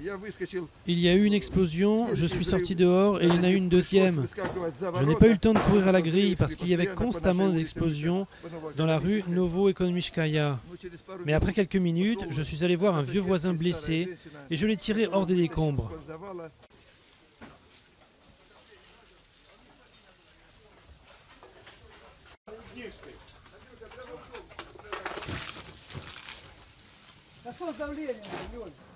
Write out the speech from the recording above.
Il y a eu une explosion, je suis sorti dehors et il y en a eu une deuxième. Je n'ai pas eu le temps de courir à la grille parce qu'il y avait constamment des explosions dans la rue Novo-Ekonomichkaya. Mais après quelques minutes, je suis allé voir un vieux voisin blessé et je l'ai tiré hors des décombres. Какое давление, Лёнь?